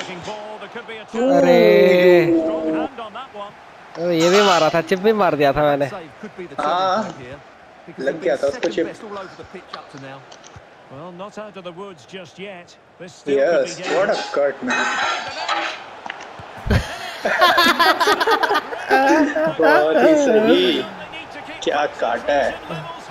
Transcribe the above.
अरे ये भी मारा था, चिप भी मार दिया था मैंने। हाँ लग गया था उसको chip. Yes, what a cut man. बहुत ही सही, क्या काटा है।